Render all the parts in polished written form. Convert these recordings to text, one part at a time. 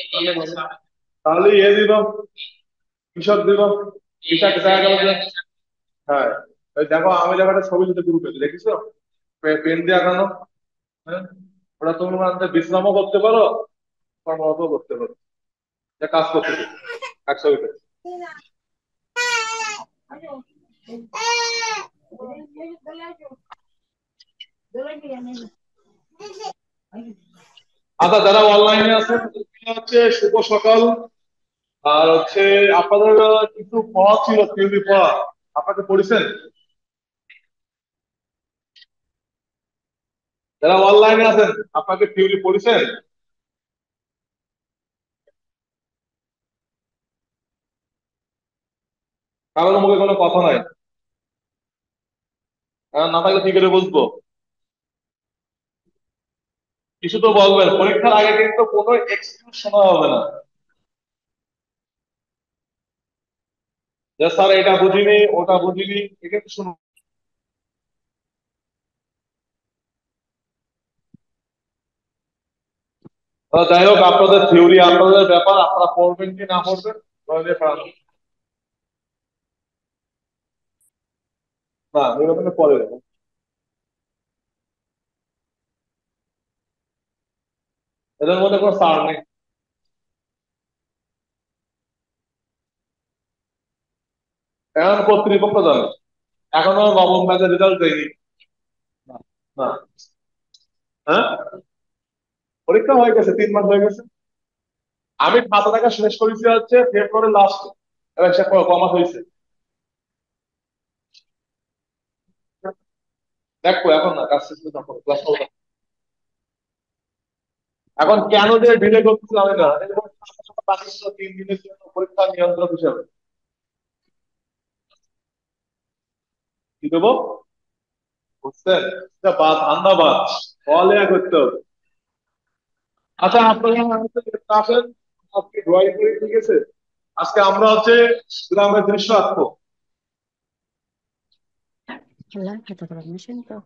তাহলে দিব, কৃষক দিব, কৃষক দেখা গেল যে, হ্যাঁ, ওই দেখো আমি দেখো একটা ছবি তুলতে গ্রুপে দেখিছো, পেন দিয়ে আঁকানো। হ্যাঁ, ওটা তুমি মানে বিশ্রামও করতে পারো, কর্মরতও করতে পারো, যে কাজ করতেছে এক ছবিতে। আচ্ছা, যারা অনলাইনে আছেন তাদেরকে হচ্ছে শুভ সকাল। আর হচ্ছে আপনাদের কিছু পড়া ছিল, থিওরি পড়া, আপনাকে পড়েছেন? যারা অনলাইনে আছেন আপনাকে থিওরি পড়েছেন? কারোর মুখে কোনো কথা নাই, না থাকলে কি করে বুঝবো? কিছু তো বলবেন, পরীক্ষার আগে কিন্তু কোনো এক্সকিউজ শোনা হবে না, যে স্যার এটা বুঝিনি ওটা বুঝিনি, এটা কিন্তু শুনুন। যাই হোক, আপনাদের থিওরি আপনাদের ব্যাপার, আপনারা পড়বেন কি না পড়বেন পড়লে পারেন। না, নির্বাচনের পরে দেবো। এদের মধ্যে কোনো সার নেই। এখন কর্তৃপক্ষ জানে, এখনো নবম ব্যাচের রেজাল্ট দেয়নি। না, না। হ্যাঁ, পরীক্ষা হয়ে গেছে, 3 মাস হয়ে গেছে। আমি খাতা দেখা শেষ করেছি হচ্ছে ফেব্রুয়ারি লাস্ট, এবার সে কমাস হয়েছে। দেখো এখন না, কাজ শেষ করে তখন ক্লাস করবো। এখন কেন যে ডিলে করতেছে আমি না, এই যেমন বাকি ছিল 3 দিনের জন্য পরীক্ষা নিয়ন্ত্রক হিসাবে কি দেবো, বুঝছেন? এটা ধান্দাবাজ, পড়ালেখা করতে হবে। আচ্ছা, আপনারা হচ্ছে আসেন, আজকে ড্রয়িং করি, ঠিক আছে? আজকে আমরা হচ্ছে গ্রামের দৃশ্য আঁকবো। Hola, ¿qué tal? Me siento.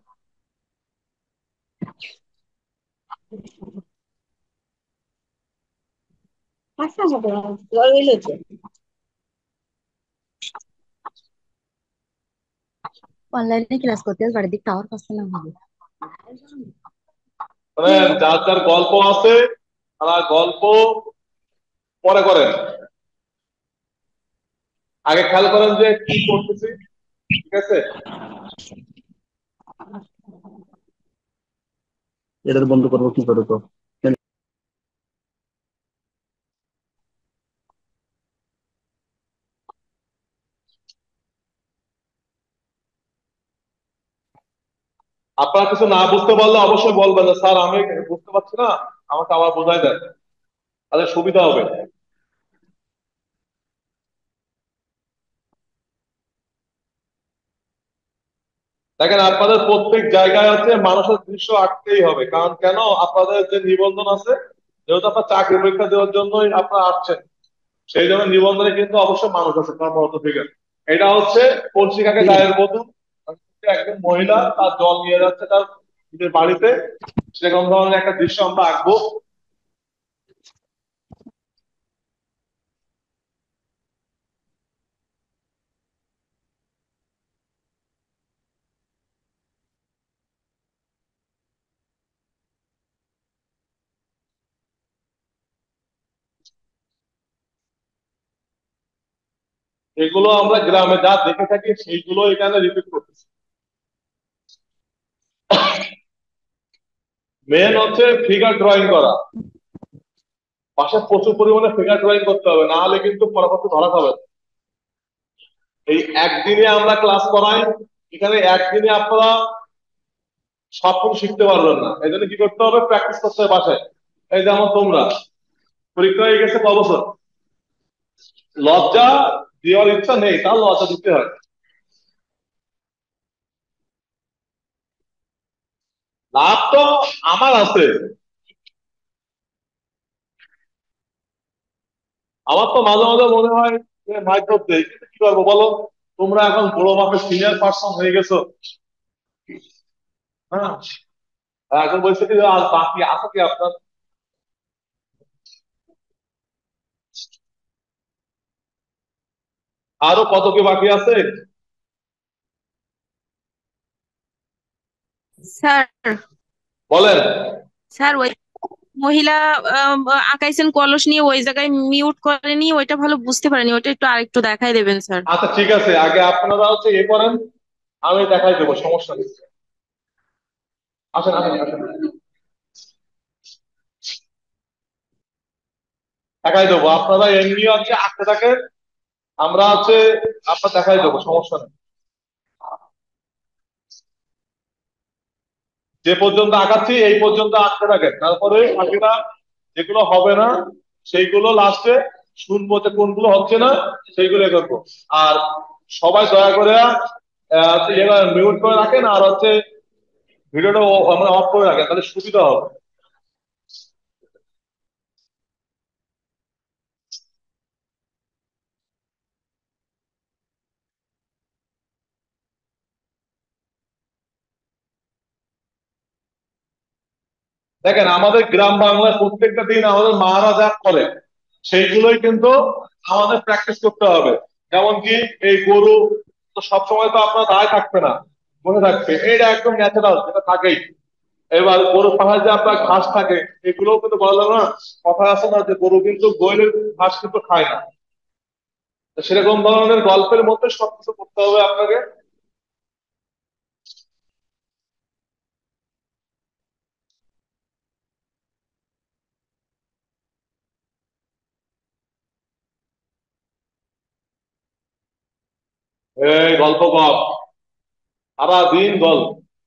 আচ্ছা হবে জল হইলেছে অনলাইনে ক্লাস করতে বাড়ির দিক টাওয়ার পাচ্ছে না হবে মানে যার যার গল্প আছে তারা গল্প পরে করেন, আগে খেয়াল করেন যে কি করতেছি, ঠিক আছে? এটা বন্ধ করবো কি করে তো? আপনারা কিছু না বুঝতে পারলে অবশ্যই বলবেন যে স্যার আমি বুঝতে পারছি না, আমাকে আবার বোঝাই দেন, তাহলে সুবিধা হবে। দেখেন, আপনাদের প্রত্যেক জায়গায় হচ্ছে মানুষের দৃশ্য আঁকতেই হবে, কারণ কেন, আপনাদের যে নিবন্ধন আছে, যেহেতু আপনার চাকরি পরীক্ষা দেওয়ার জন্যই আপনারা আসছেন, সেই জন্য নিবন্ধনে কিন্তু অবশ্যই মানুষ আছে কর্মরত ফিগার। এটা হচ্ছে পঞ্চিকাকে গায়ের বধূ, একজন মহিলা তার জল নিয়ে যাচ্ছে তার নিজের বাড়িতে, সেরকম ধরনের একটা দৃশ্য আমরা আঁকবো। এগুলো আমরা গ্রামে যা দেখে থাকি সেইগুলো এখানে রিপিট করতেছি। মেন হচ্ছে ফিগার ড্রয়িং করা, পাশে প্রচুর পরিমাণে ফিগার ড্রয়িং করতে হবে, না হলে কিন্তু পরবর্তী ধরা খাবে না। এই একদিনে আমরা ক্লাস করাই, এখানে একদিনে আপনারা সব কিছু শিখতে পারবেন না, এই জন্য কি করতে হবে, প্র্যাকটিস করতে হবে বাসায়। এই যেমন তোমরা পরীক্ষা হয়ে গেছে ক বছর, লজ্জা দেওয়ার ইচ্ছা নেই, তার লজ্জা দিতে হয়। লাভ তো আমার আছে, আমার তো মাঝে মাঝে মনে হয় যে মাইক্রো দেই, কিন্তু কি করবো বলো, তোমরা এখন বড় মাপের সিনিয়র পার্সন হয়ে গেছো। হ্যাঁ, এখন বলছে কি আর বাকি আছে কি আপনার? আরো কত কি বাকি আছে? স্যার বলেন। স্যার ওই মহিলা আম, আঁকাইছেন কলস নিয়ে, ওই জায়গায় মিউট করেনি, ওইটা ভালো বুঝতে পারেনি, ওইটা একটু আরেকটু দেখাই দেবেন স্যার। আচ্ছা ঠিক আছে, আগে আপনারা হচ্ছে ইয়ে করেন, আমি দেখাই দেবো, সমস্যা নেই। আসেন আসেন আসেন, দেখাই দেবো। আপনারা এমনি হচ্ছে আঁকতে থাকেন, আমরা হচ্ছে আপনার দেখাই দেবো, সমস্যা নেই। যে পর্যন্ত আঁকাচ্ছি এই পর্যন্ত আঁকতে থাকেন, তারপরে বাকিটা যেগুলো হবে না সেইগুলো লাস্টে শুনবো যে কোনগুলো হচ্ছে না, সেইগুলো এ করবো। আর সবাই দয়া করে মিউট করে রাখেন, আর হচ্ছে ভিডিওটা আমরা অফ করে রাখেন, তাহলে সুবিধা হবে। দেখেন, আমাদের গ্রাম বাংলায় প্রত্যেকটা দিন আমাদের মারা যা করে সেইগুলোই কিন্তু আমাদের প্র্যাকটিস করতে হবে। যেমন কি এই গরু তো সবসময় তো আপনার দায় থাকবে না, মনে থাকবে, এটা একদম ন্যাচারাল, যেটা থাকেই। এবার গরু পাহাড় যে আপনার ঘাস থাকে, এগুলোও কিন্তু বলা যায় না, কথা আছে না যে গরু কিন্তু গোয়েলের ঘাস কিন্তু খায় না। তো সেরকম ধরনের গল্পের মধ্যে সবকিছু করতে হবে আপনাকে। এই গল্প কর, সারা দিন গল্প।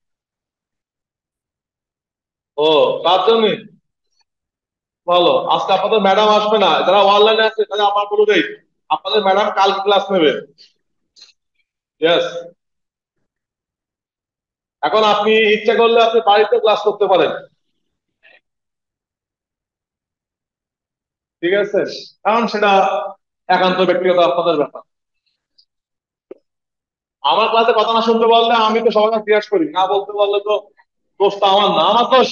ও, তার জন্য ভালো। আজকে আপনাদের ম্যাডাম আসবে না, যারা অনলাইনে আছে তারা আমার বলে দেই, আপনাদের ম্যাডাম কালকে ক্লাস নেবে। ইয়েস। এখন আপনি ইচ্ছা করলে আপনি বাড়িতে ক্লাস করতে পারেন, ঠিক আছে? কারণ সেটা একান্ত ব্যক্তিগত আপনাদের ব্যাপার। আমার ক্লাসে কথা না শুনতে পারলে আমি তো সবার কাছে জিজ্ঞাসা করি, না বলতে পারলে তো দোষটা আমার না, আমার দোষ।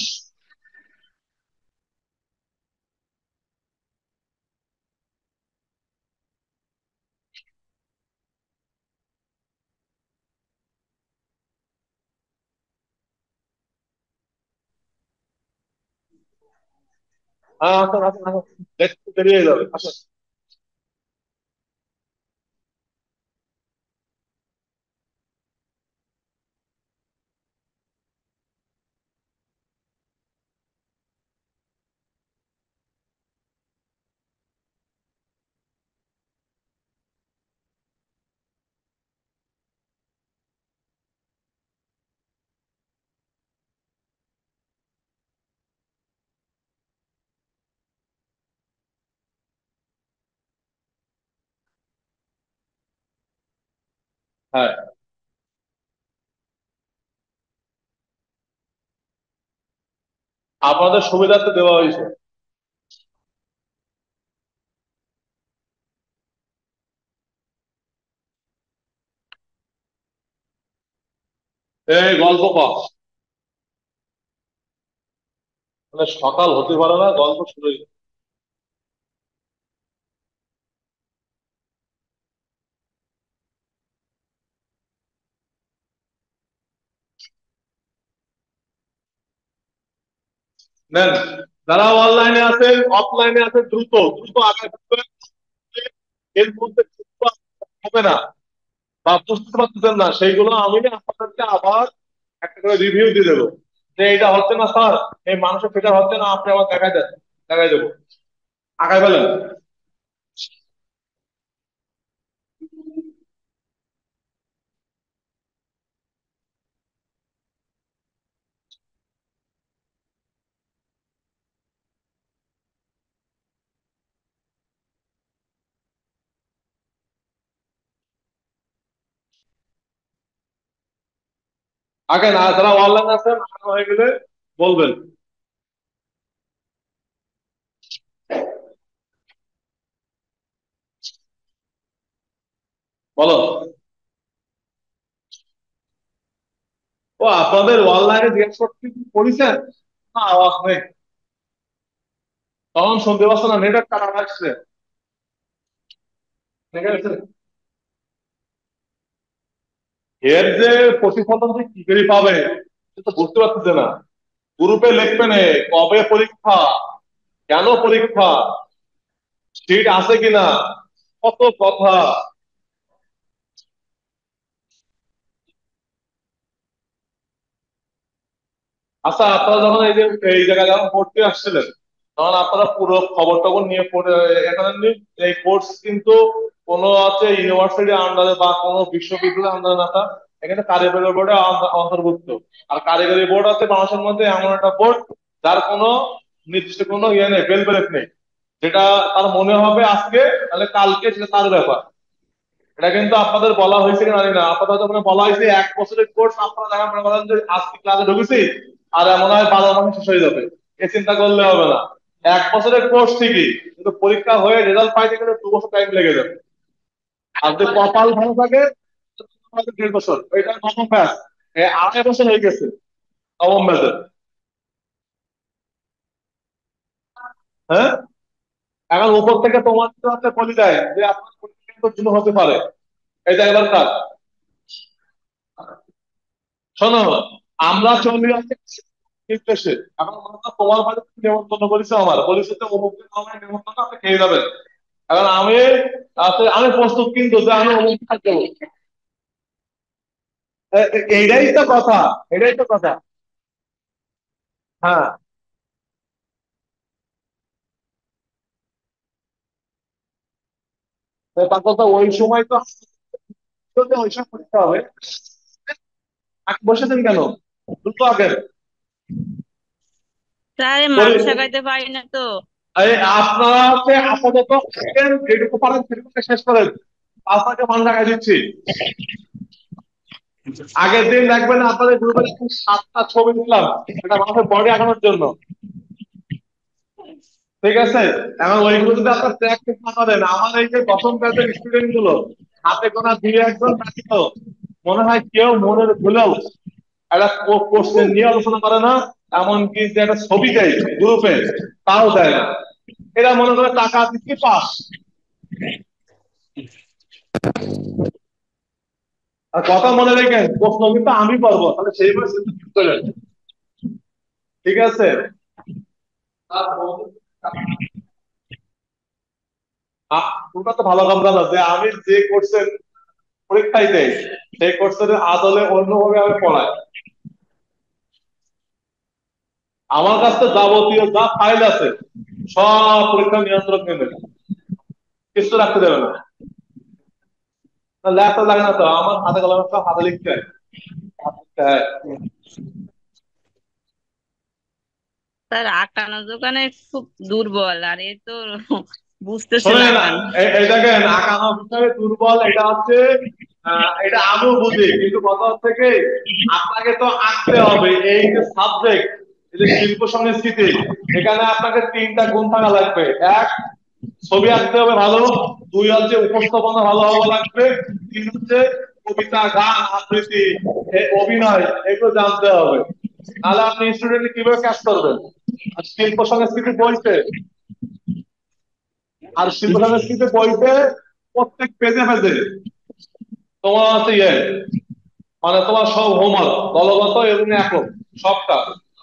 হ্যাঁ আসেন আসেন আসেন, দেখতে দেরি হয়ে যাবে, আসেন। হ্যাঁ, আপনাদের সুবিধার্থে দেওয়া হয়েছে। এই গল্প কর, মানে সকাল হতে পারে না গল্প শুরু হয়ে গেছে। নেন, যারা অনলাইনে আছেন অফলাইনে আছেন, দ্রুত দ্রুত আগে ঢুকবেন। এর মধ্যে দ্রুত হবে না বা বুঝতে পারতেছেন না, সেইগুলো আমি আপনাদেরকে আবার একটা করে রিভিউ দিয়ে দেবো, যে এটা হচ্ছে না স্যার, এই মানুষের ফিটার হচ্ছে না, আপনি আবার দেখাই দেন, দেখাই দেবো, আগাই ফেলেন। আগে না, যারা অনলাইন আছেন আগে হয়ে গেলে বলবেন। বলো। ও, আপনাদের অনলাইনে জিজ্ঞেস করতে কি করেছেন? না, আওয়াজ নেই, তখন শুনতে পাচ্ছ না, নেটওয়ার্ক কাটা আসছে, ঠিক আছে। এর যে প্রতিফলন যে কি করে পাবে সেটা তো বুঝতে পারতেছে না। গ্রুপে লিখবে না কবে পরীক্ষা, কেন পরীক্ষা, সিট আছে কিনা, কত কথা। আচ্ছা, আপনারা যখন এই যে এই জায়গায় যখন পড়তে আসছিলেন, তখন আপনারা পুরো খবর টবর নিয়ে পড়ে এখানে এই কোর্স কিন্তু কোনো আছে ইউনিভার্সিটির আন্ডারে বা কোনো বিশ্ববিদ্যালয়ের আন্ডারে না, তা এখানে কারিগরি বোর্ডে অন্তর্ভুক্ত। আর কারিগরি বোর্ড আছে মানুষের মধ্যে এমন একটা বোর্ড যার কোনো নির্দিষ্ট কোনো ইয়ে নেই, বেল ব্রেক নেই। যেটা তার মনে হবে আজকে, তাহলে কালকে সেটা তার ব্যাপার। এটা কিন্তু আপনাদের বলা হয়েছে কিনা জানি না, আপনাদের যখন বলা হয়েছে 1 বছরের কোর্স, আপনারা দেখা মনে করেন যে আজকে ক্লাসে ঢুকেছি আর মনে হয় 12 মাসে শেষ হয়ে যাবে, এ চিন্তা করলে হবে না। 1 বছরের কোর্স ঠিকই, কিন্তু পরীক্ষা হয়ে রেজাল্ট পাইতে গেলে 2 বছর টাইম লেগে যাবে। আর যদি কপাল ভালো থাকে 1.5 বছর, এটা নবম ব্যাচ, 2.5 বছর হয়ে গেছে নবম ব্যাচের। হ্যাঁ, এখন উপর থেকে তোমার হাতে বলি দেয় যে আপনার পরীক্ষা কিন্তু জন্য হতে পারে, এটা এবার কাজ। শোনো, আমরা চলে যাচ্ছি নির্দেশে। এখন মনে করো তোমার বাড়িতে নেমন্তন্ন করেছে, আমার বলেছে যে অমুক দিন আমার নেমন্তন্ন, আপনি খেয়ে যাবেন। এখন আমি প্রস্তুত কিন্তু যে আমি অমুক খাদ্য দেবো। এইটাই তো কথা, এটাই তো কথা। হ্যাঁ, তো তার কথা ওই সময় তো ওই সময় করতে হবে। আগে বসেছেন কেন, দ্রুত আগের স্যার পরি- মাথা খাইতে পারি না তো। আপনারা আপাতত আগের যেটুকু পারেন সেটুকু শেষ করেন, আপনাকে মান রাখা দিচ্ছি। আগের দিন দেখবেন আপনাদের গ্রুপে যখন 7টা ছবি দিলাম, এটা মানুষের বডি আঁকানোর জন্য, ঠিক আছে? এখন ওইগুলো যদি আপনার প্র্যাকটিস না করেন, আমার এই যে দশম ব্যাচের স্টুডেন্ট গুলো হাতে গোনা 2-1 জন ব্যতীত মনে হয় কেউ মনের ভুলেও একটা কোশ্চেন নিয়ে আলোচনা করে না, এমনকি যে একটা ছবি দেয় গ্রুপে তাও দেয় না। এরা মনে করে টাকা দিচ্ছি পাস। আর কথা মনে রেখেন, প্রশ্ন কিন্তু আমি পারবো, তাহলে সেইভাবে চিন্তা করেন, ঠিক আছে? তোমরা তো ভালো কথা না যে আমি যে কোর্সের পরীক্ষায় দেই সেই কোর্সের আদলে অন্যভাবে আমি পড়াই। আমার কাছে যাবতীয় যা ফাইল আছে সব পরীক্ষা নিয়ন্ত্রক নেবে, কিছু রাখতে দেবে না। ল্যাপটপ লাগে না তো, আমার হাতে কলমে সব হাতে লিখতে হয়। হ্যাঁ। স্যার আঁকানো দোকানে খুব দুর্বল, আর এ তো বুঝতেছে না শোনেন, আঁকানো। এই দেখেন আঁকানো বিষয়ে দুর্বল, এটা হচ্ছে এটা আমিও বুঝি, কিন্তু কথা হচ্ছে কি, আপনাকে তো আঁকতে হবে। এই যে সাবজেক্ট, এই যে শিল্প সংস্কৃতি, এখানে আপনাকে 3টা গুণ থাকা লাগবে। এক, ছবি আঁকতে হবে ভালো। 2 হচ্ছে উপস্থাপনা ভালো হওয়া লাগবে। 3 হচ্ছে কবিতা, গান, আবৃত্তি, অভিনয়, এগুলো জানতে হবে। নাহলে আপনি স্টুডেন্ট কিভাবে কাজ করবেন? আর শিল্প সংস্কৃতি বইতে, শিল্প সংস্কৃতি বইতে প্রত্যেক পেজে পেজে তোমার হচ্ছে মানে তোমার সব হোমওয়ার্ক দলগত এবং একক সবটা।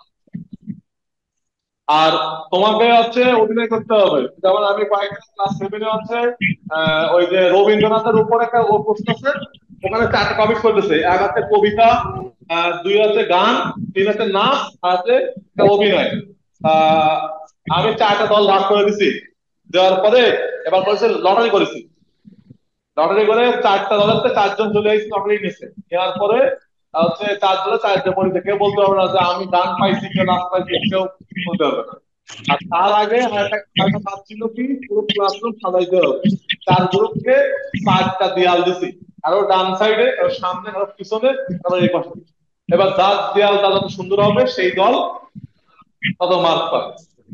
আর তোমাকে হচ্ছে অভিনয় করতে হবে। যেমন আমি কয়েকটা ক্লাস 7-এ হচ্ছে ওই যে রবীন্দ্রনাথের উপর একটা ও প্রশ্ন আছে, ওখানে 4টা টপিক করতেছে। এক হচ্ছে কবিতা, 2 হচ্ছে গান, 3 হচ্ছে নাচ, আর হচ্ছে একটা অভিনয়। আহ আমি 4টা দল ভাগ করে দিছি। দেওয়ার পরে এবার করেছে লটারি করেছি। লটারি করে 4টা দলের 4জন চলে এসেছে, লটারি নিছে। নেওয়ার পরে হচ্ছে 4 দলে 4জন পরিচয়, কেউ বলতে পারবে না যে আমি গান পাইছি, কেউ নাচ পাইছি, কেউ বলতে পারবে না। আর তার আগে আরেকটা কাজ ছিল কি, পুরো ক্লাসরুম সাজাইতে হবে। 4 গ্রুপকে 4টা দেয়াল দিছি, আরো ডান সাইডে, আরো সামনে, আরো পিছনে, আরো এই পাশে। এবার যার দেয়ালটা যত সুন্দর হবে সেই দল তত মার্ক পাবে।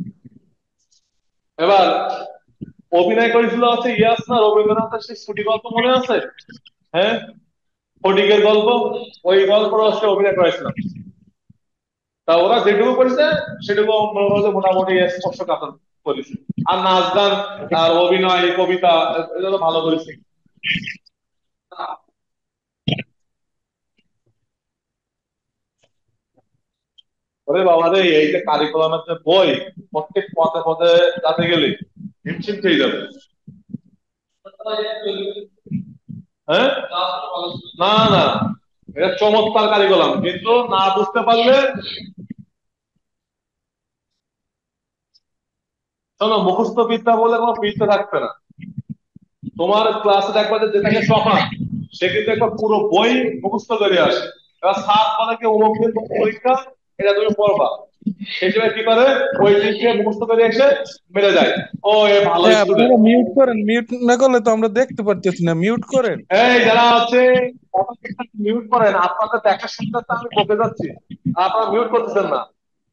এবার অভিনয় করেছিল হচ্ছে ইয়াস না রবীন্দ্রনাথের সেই ছুটি গল্প মনে আছে? হ্যাঁ, ফটিকের গল্প, ওই গল্পটা হচ্ছে অভিনয় করেছিলাম। তা ওরা যেটুকু করেছে সেটুকু মনে করো যে মোটামুটি স্পর্শকাতর করেছে। আর নাচ গান আর অভিনয় কবিতা এগুলো ভালো করেছে। ওরে বাবা রে, এই যে কারিকুলামের যে বই, প্রত্যেক পদে পদে যাতে গেলে হিমশিম খেয়ে যাবে। হ্যাঁ, না না, এটা চমৎকার কারিকুলাম, কিন্তু না বুঝতে পারলে, শোনো, মুখস্থ বিদ্যা বলে কোনো বিদ্যা থাকবে না। তোমার ক্লাসে দেখবা যে যেটাকে টপার, সে কিন্তু একটা পুরো বই মুখস্থ করে আসে। এবার স্যার বলে কি অমুক দিন তোমার পরীক্ষা, এটা তুমি পড়বা, সেই সময় কি করে, ওই দিন থেকে মুখস্থ করে এসে মেরে যায়। ও, এ ভালো হ্যাঁ, স্টুডেন্ট। আপনারা মিউট করেন, মিউট না করলে তো আমরা দেখতে পারতেছি না, মিউট করেন। এই যারা হচ্ছে মিউট করেন, আপনাদের দেখার সাথে সাথে আমি বকে যাচ্ছি, আর আপনারা মিউট করতেছেন না।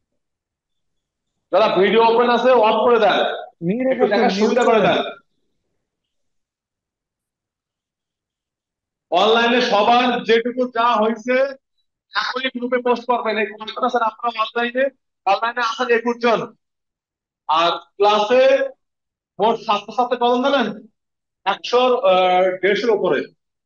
যারা ভিডিও ওপেন আছে অফ করে দেন, মিউট একটু করতেন, দেখার মিউট সুবিধা করে করেন। দেন। অনলাইনে সবার যেটুকু যা হয়েছে এখনই গ্রুপে পোস্ট করবেন। এই কয়েকজন আছেন আপনারা অনলাইনে, অনলাইনে আছেন 21 জন। আর ক্লাসে মোট ছাত্রছাত্রী কত জানেন? 100 150-এর উপরে।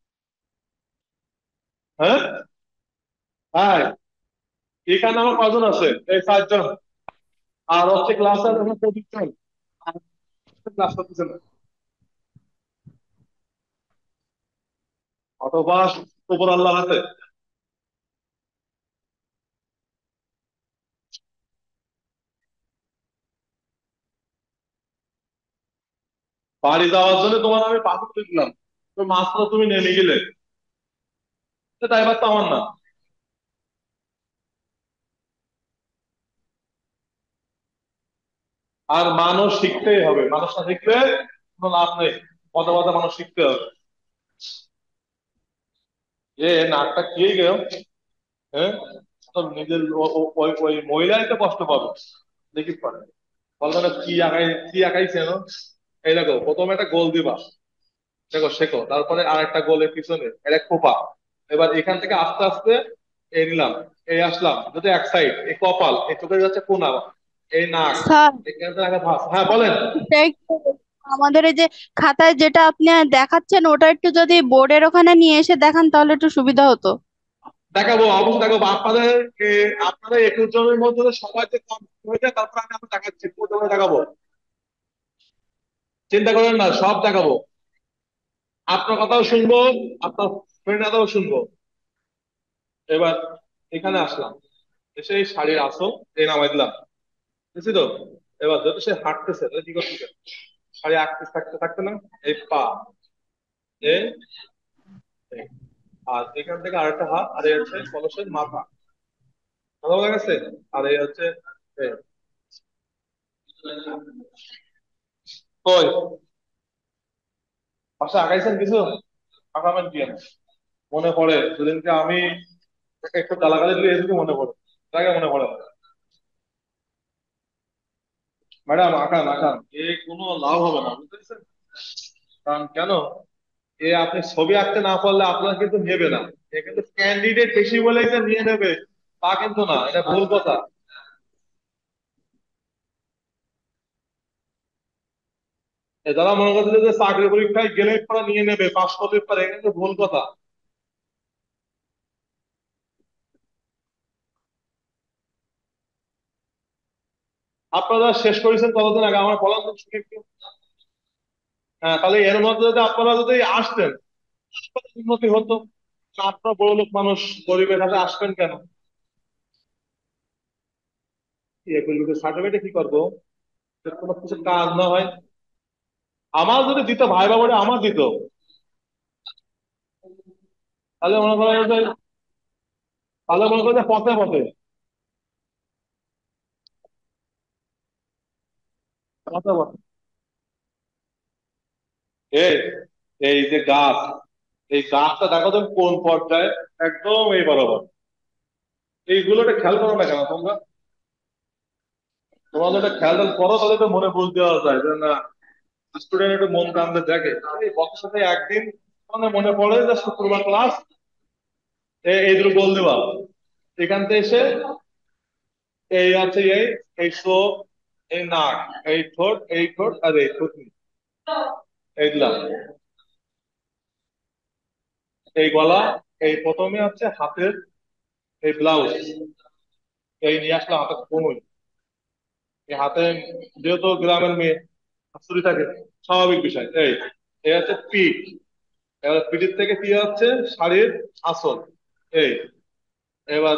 হ্যাঁ, হ্যাঁ, এখানে আমার কজন আছে? এই 4 জন। আর হচ্ছে ক্লাসে এখন 25 জন। আর ক্লাস করতেছে না, অথবা উপর আল্লাহ হাতে। বাড়ি যাওয়ার জন্য তোমার আমি পাথর দিলাম, তো মাত্র তুমি নেমে গেলে, ড্রাইভার তো আমার না। আর মানুষ শিখতেই হবে, মানুষ না শিখলে কোনো লাভ নেই। পদে পদে মানুষ শিখতে হবে। নাকটা কে গেল? হ্যাঁ, তো নিজের ওই ওই মহিলাই তো কষ্ট পাবে, দেখিস পারে। বলবে না কি আঁকাইছে না। এই দেখো, প্রথমে একটা গোল দিবা, দেখো শেখো, তারপরে আর একটা গোলের পিছনে এটা খোপা। এবার এখান থেকে আস্তে আস্তে এই নিলাম, এই আসলাম, যদি এক সাইড, এই কপাল, এই চোখে যাচ্ছে কোনা, এই নাক, স্যার, এখান থেকে আগে ভাস। হ্যাঁ বলেন। এটা একটু আমাদের এই যে খাতায় যেটা আপনি দেখাচ্ছেন ওটা একটু যদি বোর্ডের ওখানে নিয়ে এসে দেখান তাহলে একটু সুবিধা হতো। দেখাবো, অবশ্যই দেখাবো আপনাদের। আপনারা 21 জনের মধ্যে সবাই যে কমপ্লিট হয়ে যায়, তারপর আমি আপনার দেখাচ্ছি, প্রথমে দেখাবো, চিন্তা করেন না, সব দেখাবো। আপনার কথাও শুনবো, আপনার ফ্রেন্ড কথাও শুনবো। এবার এখানে আসলাম, এসে এই শাড়ির আসল এই নামাই দিলাম, বুঝছি তো। এবার যদি সে হাঁটতেছে তাহলে কি করতেছে? শাড়ি আঁকতে থাকতে থাকতে না, এই পা, এই এই। আর এখান থেকে আরেকটা হাত, আর এই হচ্ছে কলসের মাথা, ভালো লাগছে। আর এই হচ্ছে এই। কই পাশে আঁকাইছেন কিছু? আঁকাবেন কি আর? মনে পড়ে সেদিনকে আমি তাকে একটু গালাগালি দিলে, এদিকে মনে পড়ে, তাকে মনে পড়ে না। ম্যাডাম আঁকান আঁকান, কোনো লাভ হবে না, বুঝতেছেন? কারণ কেন, আপনি ছবি আঁকতে না পারলে আপনার কিন্তু নেবে না। কিন্তু ক্যান্ডিডেট বেশি বলেই যে নিয়ে নেবে তা কিন্তু না, এটা ভুল কথা। যারা মনে করছিল যে চাকরি পরীক্ষায় গেলে পরে নিয়ে নেবে, পাশ করতে পারে, এটা কিন্তু ভুল কথা। আপনারা শেষ করেছেন কতদিন আগে আমার বলার তো শুনে একটু। হ্যাঁ, তাহলে এর মধ্যে যদি আপনারা যদি আসতেন, তাহলে উন্নতি হতো। আপনারা বড় লোক মানুষ, গরিবের হাতে আসবেন কেন? এগুলোকে সার্টিফিকেট কি করবো? যদি কোনো কিছু কাজ না হয়, আমার যদি দিত, ভাই বাবারে আমার দিত, তাহলে মনে করেন যে, তাহলে মনে করেন যে পথে পথে পথে পথে এই এই যে গাছ, এই গাছটা দেখো তুমি কোন পর্যায়ে, একদম এই বরাবর। এইগুলোটা খেয়াল করো না কেন তোমরা? তোমরা যদি খেয়াল করো তাহলে তো মনে বুঝ দেওয়া যায় যে না, স্টুডেন্ট একটু মন কান্দে দেখে। এই বছর সাথে একদিন মানে মনে পড়ে যে শুক্রবার ক্লাস, এই দুটো গোল দেওয়া, এখান থেকে এসে এই আছে এই চোখ, এই নাক, এই ঠোঁট আর এই থুতনি, এইগুলা, এই গলা, এই প্রথমে হচ্ছে হাতের এই ব্লাউজ, এই নিয়ে আসলাম হাতে কমই, এই হাতে যেহেতু গ্রামের মেয়ে চুরি থাকে, স্বাভাবিক বিষয়। এই হচ্ছে পিঠ, এবার পিঠের থেকে কি হচ্ছে শাড়ির আঁচল। এই এবার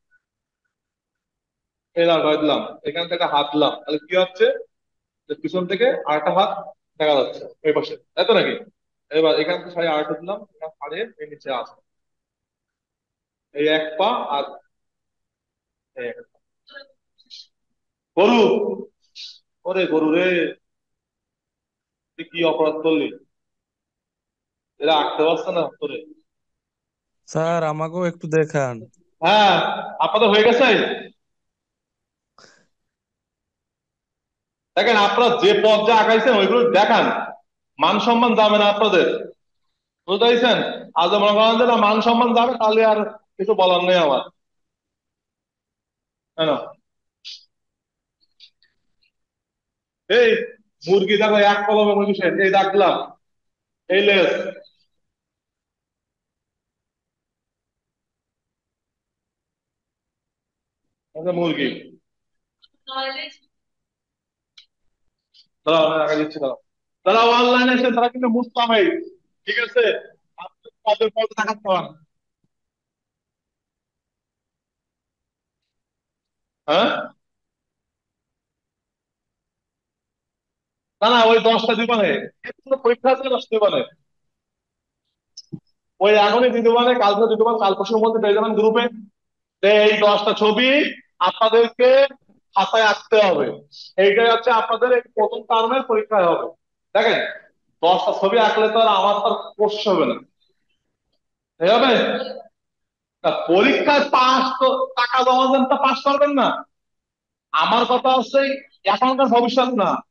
এবার দিলাম, এখান থেকে হাত দিলাম, তাহলে কি হচ্ছে যে পিছন থেকে আরেকটা হাত দেখা যাচ্ছে এই পাশে, তাই তো নাকি? এবার এখান থেকে শাড়ি আরেকটা দিলাম, এখানে শাড়ির এই নিচে আসে এই এক পা আর এই এক পা। গরু, ওরে গরু রে, তুই কি অপরাধ করলি? এরা আঁকতে পারছে না তোরে। স্যার আমাকেও একটু দেখান। হ্যাঁ, আপনাদের হয়ে গেছে। দেখেন আপনারা যে পথ যা আঁকাইছেন ওইগুলো দেখান, মান সম্মান যাবে না আপনাদের, বুঝতে পারছেন? আজ মনে করেন যে না মান সম্মান যাবে, তাহলে আর কিছু বলার নেই আমার, তাই না? এই মুরগি দেখো এক কলমে মুরগি শেষ, এই ডাকলাম, এই লেস, মুরগি। দাঁড়াও আমি আগে দিচ্ছি, দাঁড়াও দাঁড়াও, অনলাইনে এসে তারা কিন্তু মুস্তামাই, ঠিক আছে? আপনি পদের পদ দেখাতে পারেন। হ্যাঁ, না না, ওই 10টা দিবানে, পরীক্ষা আছে 10 দিবানে, ওই এখনই দিতে পারে, কালকে দিতে পারে, কাল পরশুর মধ্যে পেয়ে যাবেন গ্রুপে। এই 10টা ছবি আপনাদেরকে খাতায় আঁকতে হবে, এইটাই হচ্ছে আপনাদের এই প্রথম টার্মের পরীক্ষায় হবে। দেখেন 10টা ছবি আঁকলে তো আর আমার তো কোর্স হবে না, হয়ে যাবে? তা পরীক্ষায় পাস তো, টাকা জমা দেন তো পাস করবেন না। আমার কথা হচ্ছে এখনকার ভবিষ্যৎ না,